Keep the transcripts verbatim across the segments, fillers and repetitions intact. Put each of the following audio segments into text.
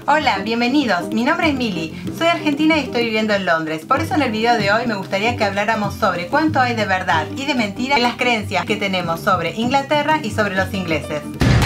Hola, bienvenidos. Mi nombre es Mili. Soy argentina y estoy viviendo en Londres. Por eso en el video de hoy me gustaría que habláramos sobre cuánto hay de verdad y de mentira en las creencias que tenemos sobre Inglaterra y sobre los ingleses.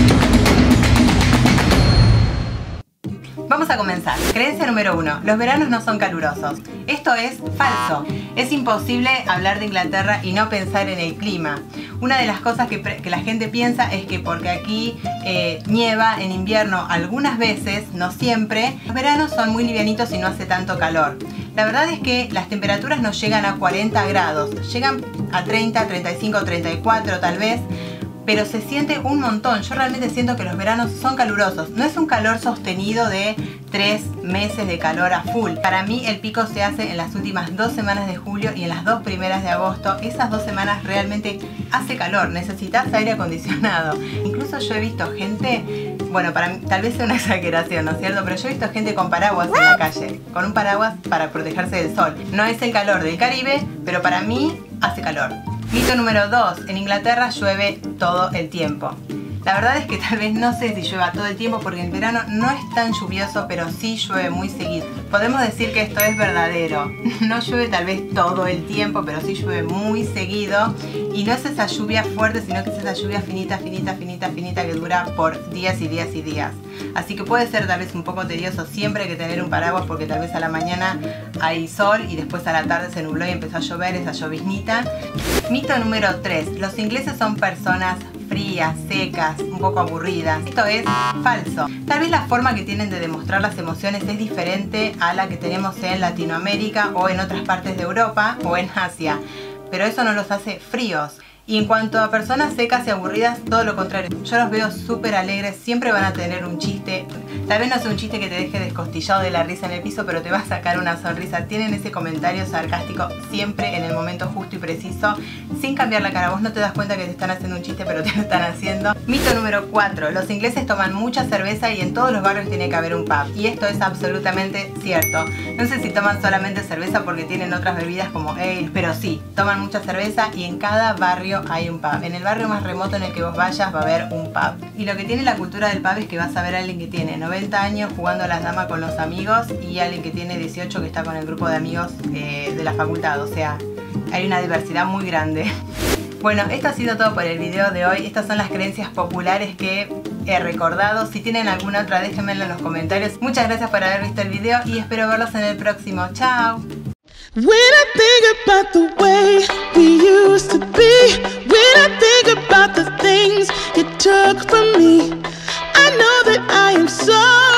Vamos a comenzar. Creencia número uno. Los veranos no son calurosos. Esto es falso. Es imposible hablar de Inglaterra y no pensar en el clima. Una de las cosas que, que la gente piensa es que porque aquí eh, nieva en invierno algunas veces, no siempre, los veranos son muy livianitos y no hace tanto calor. La verdad es que las temperaturas no llegan a cuarenta grados. Llegan a treinta, treinta y cinco, treinta y cuatro tal vez. Pero se siente un montón. Yo realmente siento que los veranos son calurosos. No es un calor sostenido de tres meses de calor a full. Para mí el pico se hace en las últimas dos semanas de julio y en las dos primeras de agosto. Esas dos semanas realmente hace calor. Necesitas aire acondicionado. Incluso yo he visto gente, bueno, para mí, tal vez sea una exageración, ¿no es cierto? Pero yo he visto gente con paraguas en la calle. Con un paraguas para protegerse del sol. No es el calor del Caribe, pero para mí hace calor. Mito número dos. En Inglaterra llueve todo el tiempo. La verdad es que tal vez no sé si llueva todo el tiempo porque en verano no es tan lluvioso, pero sí llueve muy seguido. Podemos decir que esto es verdadero. No llueve tal vez todo el tiempo, pero sí llueve muy seguido. Y no es esa lluvia fuerte, sino que es esa lluvia finita, finita, finita, finita que dura por días y días y días. Así que puede ser tal vez un poco tedioso. Siempre hay que tener un paraguas porque tal vez a la mañana hay sol y después a la tarde se nubló y empezó a llover esa lloviznita. Mito número tres. Los ingleses son personas frías, secas, un poco aburridas. Esto es falso. Tal vez la forma que tienen de demostrar las emociones es diferente a la que tenemos en Latinoamérica o en otras partes de Europa o en Asia, pero eso no los hace fríos. Y en cuanto a personas secas y aburridas, todo lo contrario. Yo los veo súper alegres, siempre van a tener un chiste. Tal vez no sea un chiste que te deje descostillado de la risa en el piso, pero te va a sacar una sonrisa. Tienen ese comentario sarcástico siempre en el momento justo y preciso, sin cambiar la cara. Vos no te das cuenta que te están haciendo un chiste, pero te lo están haciendo. Mito número cuatro. Los ingleses toman mucha cerveza y en todos los barrios tiene que haber un pub. Y esto es absolutamente cierto. No sé si toman solamente cerveza porque tienen otras bebidas como ale, pero sí, toman mucha cerveza y en cada barrio hay un pub. En el barrio más remoto en el que vos vayas va a haber un pub. Y lo que tiene la cultura del pub es que vas a ver a alguien que tiene noventa años jugando a las damas con los amigos y alguien que tiene dieciocho que está con el grupo de amigos eh, de la facultad. O sea, hay una diversidad muy grande. Bueno, esto ha sido todo por el video de hoy. Estas son las creencias populares que he recordado. Si tienen alguna otra, déjenmelo en los comentarios. Muchas gracias por haber visto el video y espero verlos en el próximo. ¡Chao! When I think about the way we used to be, when I think about the things you took from me, I know that I am sorry.